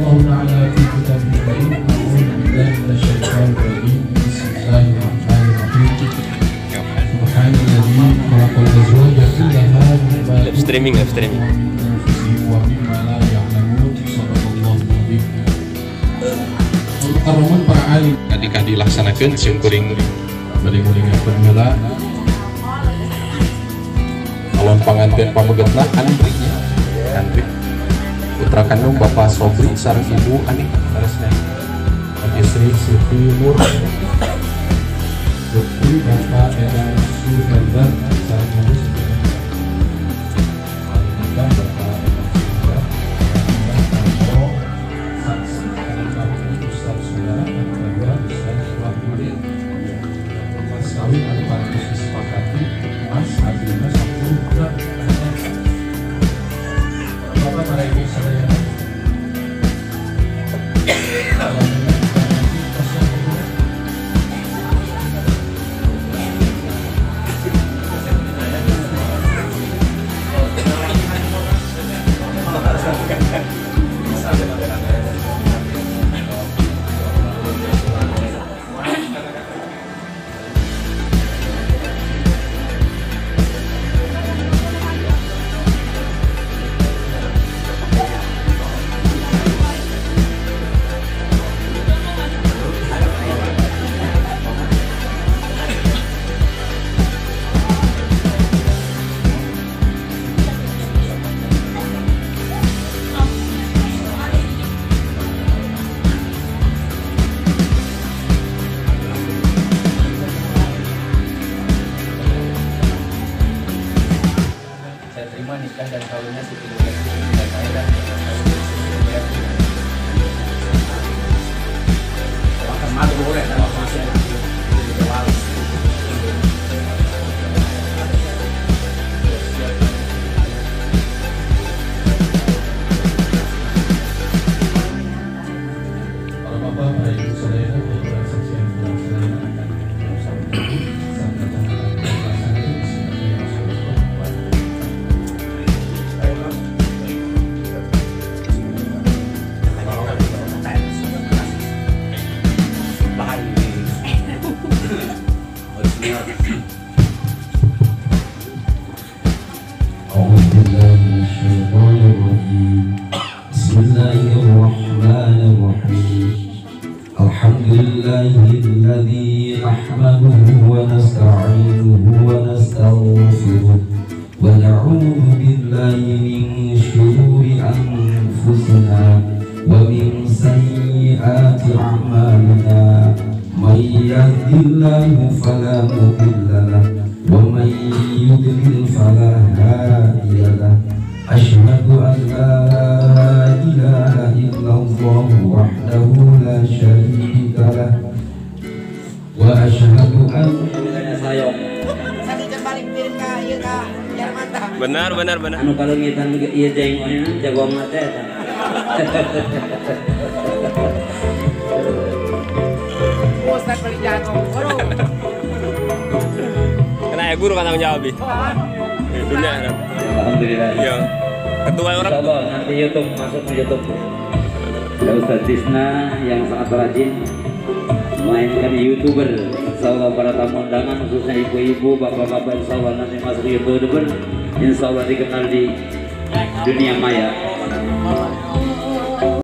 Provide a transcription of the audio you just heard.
الله تعالى في كتابه الكريم أعوذ بالله من الشيطان الرجيم بسم الله الرحمن الرحيم سبحان الذي خلق الأزواج كلها مما live streaming ومما لا يعلمون صدق الله العظيم. Karoman para alim ketika dilaksanakan simkuring balik-baliknya penggela calon pengantin pamegetna antriknya antrik putra kandung Bapak Sobri sareng Ibu Ani Resna istri Siti Nur Bukti Bapak Edang Suhendar sareng Ibu Wanita Bapak Edang Suhendar saksi dan Ustaz Saudara dan keluarga Ustaz Wahidin mas kawin anu parantos disepakati mas adina 10 bulan Bapak para ibu sekalian nikah dan kawinnya Siti Nur dan saya dan akan madu boleh dan masih kalau Bapak para ibu saudara dan saksi yang dilaksanakan الذي نحمده ونستعينه ونستغفره ونعوذ بالله من شرور أنفسنا ومن سيئات أعمالنا من يهد الله فلا مضل له ومن يضلل فلا هادي له أشهد أن لا إله إلا الله وحده لا شريك له وأشهد أن benar anu kalungitan ieu jengona jago mate eta Ustaz beli jago kena ya guru kan tanggung jawab dunia alhamdulillah iya ketua orang insyaallah nanti YouTube masuk ke YouTube ada Ustaz Tisna yang sangat rajin mainkan YouTuber. Insyaallah para tamu undangan khususnya ibu-ibu, bapak-bapak insyaallah nanti masuk YouTuber, insyaallah dikenal di dunia maya.